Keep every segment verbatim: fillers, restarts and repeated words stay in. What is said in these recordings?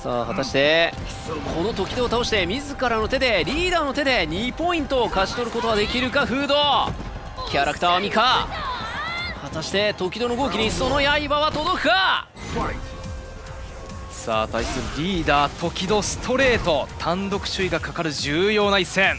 さあ果たしてこの時戸を倒して自らの手でリーダーの手でにポイントを勝ち取ることができるか。フードキャラクターはミカ。果たして時戸の号機にその刃は届くか。 さあ対するリーダー時戸ストレート、単独首位がかかる重要な一戦。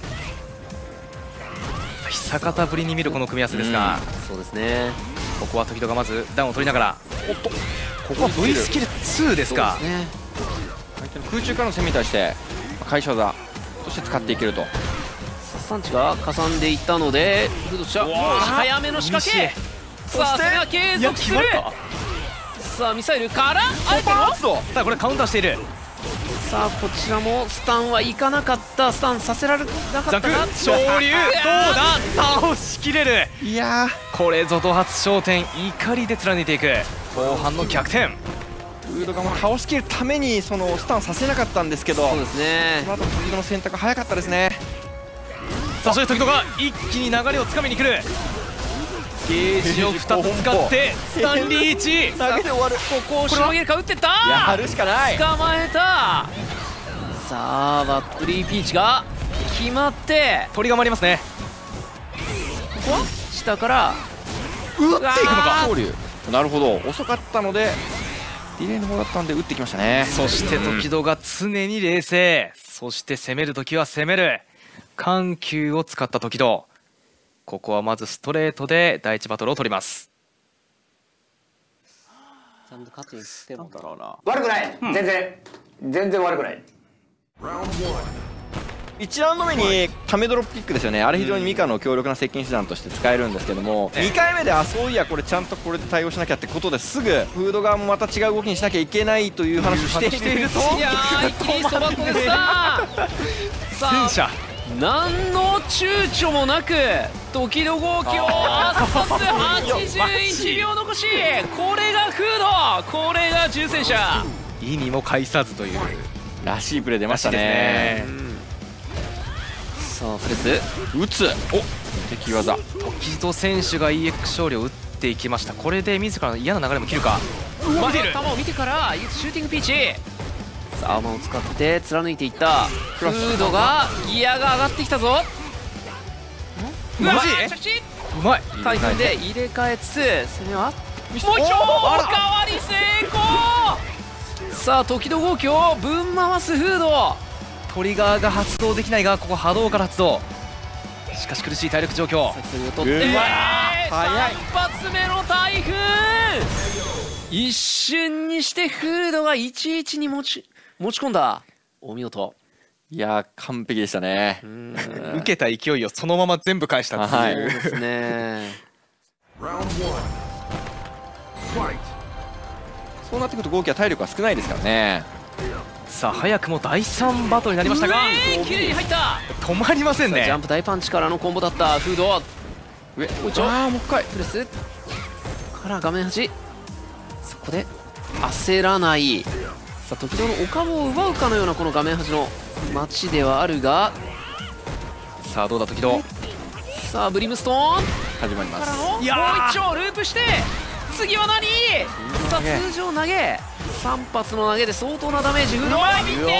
久方ぶりに見るこの組み合わせですが、 うん、そうですね。 ここは時戸がまずダウンを取りながら、おっとここは V スキルツーですか。 そうですね。相手の空中からの攻めに対して返し技として使っていけると。 スタンチがかさんでいったのでフードちゃん早めの仕掛け。さあそれは継続する。さあミサイルからあえてのただこれカウンターしている。 さあこちらもスタンはいかなかった。スタンさせられなかったな。 昇竜どうだ、倒しきれる。 いやーこれぞと初焦点、怒りで貫いていく後半の逆転。 フードがもう倒しきるためにそのスタンさせなかったんですけど、 そうですね。 その後時戸の選択早かったですね。 さあそして時戸が一気に流れをつかみに来る。ゲージをふたつ使ってスタンリーチ投げて終わる。 ここをしのげるか。打ってったやるしかない。 捕まえた。さあバッテリーピーチが決まって鳥が回りますね。 ここは下から打っていくのか。 昇竜、なるほど、遅かったのでディレイの方だったんで打ってきましたね。 そして時戸が常に冷静、そして攻める時は攻める緩急を使った時戸。ここはまずストレートで第一バトルを取ります。 ちゃんと勝ちにいってもだろうな。 悪くない、うん、全然全然悪くない。 いちラウンド目にためドロップキックですよね。あれ非常にミカの強力な接近手段として使えるんですけども、にかいめであそういやこれちゃんとこれで対応しなきゃってことですぐフード側もまた違う動きにしなきゃいけないという話をしていると、 いやー一気にそばとでした戦車何の躊躇もなく時戸号機を圧殺はちじゅういちびょう残し、これがフード、これが重戦車。 意にも介さずというらしいプレー出ましたね。 さあプレス打つ、お敵技。 時戸選手が イーエックス 勝利を打っていきました。これで自らの嫌な流れも切るか。 待てる球を見てからシューティングピーチ。さあアーマーを使って貫いていったフードがギアが上がってきたぞ。 マジうまい。 回転で入れ替えつつ攻めはもう一丁おかわり成功。さあ時戸号機をぶん回すフード。 トリガーが発動できないがここ波動から発動。しかし苦しい体力状況。 先取りを取って早い。 一発目の台風。一瞬にしてフードがいちいちに持ち持ち込んだ。お見事。 いやー完璧でしたね。 受けた勢いをそのまま全部返したっていう。 そうですね。 そうなってくると号機は体力が少ないですからね。 さあ早くもだいさんバトルになりましたが、 綺麗に入った。 止まりませんね。 ジャンプ大パンチからのコンボだったフード。 上、 おいちょああもう一回プレスから画面端。そこで焦らない。さあ時戸のお株を奪うかのようなこの画面端の街ではあるが、 さあどうだ時戸。 さあブリムストーン始まります。 からのもう一丁ループして、次は何。さあ通常投げさん発の投げで相当なダメージ。フードは見ている。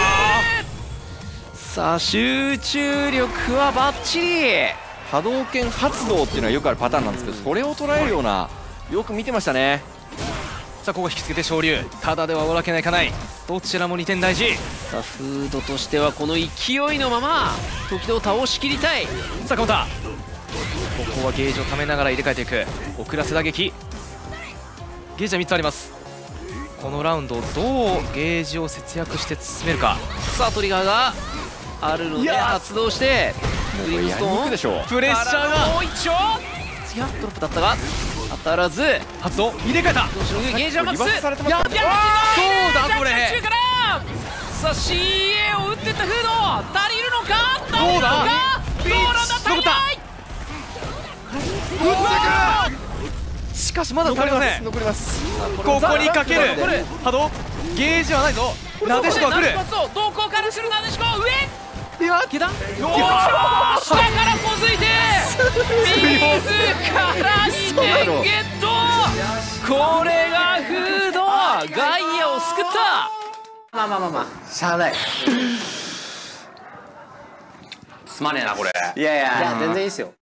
さあ集中力はバッチリ。 波動拳発動っていうのはよくあるパターンなんですけど、それを捉えるような、よく見てましたね。 さあここ引きつけて昇竜、ただでは終わるわけにはいかない。どちらもにてん大事。 さあフードとしてはこの勢いのまま時戸を倒しきりたい。 さあカウンター、ここはゲージをためながら入れ替えていく。遅らせ打撃。ゲージはみっつあります。このラウンドをどうゲージを節約して進めるか。 さあトリガーがあるので発動してブリムストーンでしょう。 プレッシャーがもう一丁。次はドロップだったが当たらず。 発動入れ替えた。 ゲージはマックス。 リバースされてますやからね。 どうだこれ。 中からさあ シーエー を打ってったフード足りるのか。 どうだどうなんだ足りない。 打ってくる。しかしまだ足りません。 残ります。 ここにかける波動。ゲージはないぞ。なでしこが来る。 どこからするなでしこ上。 いや下段下からこづいて自らに点ゲット。これがフードガイアを救った。 まあまあまあまあしゃあない。 すまねえなこれ。 いやいやいや全然いいですよ。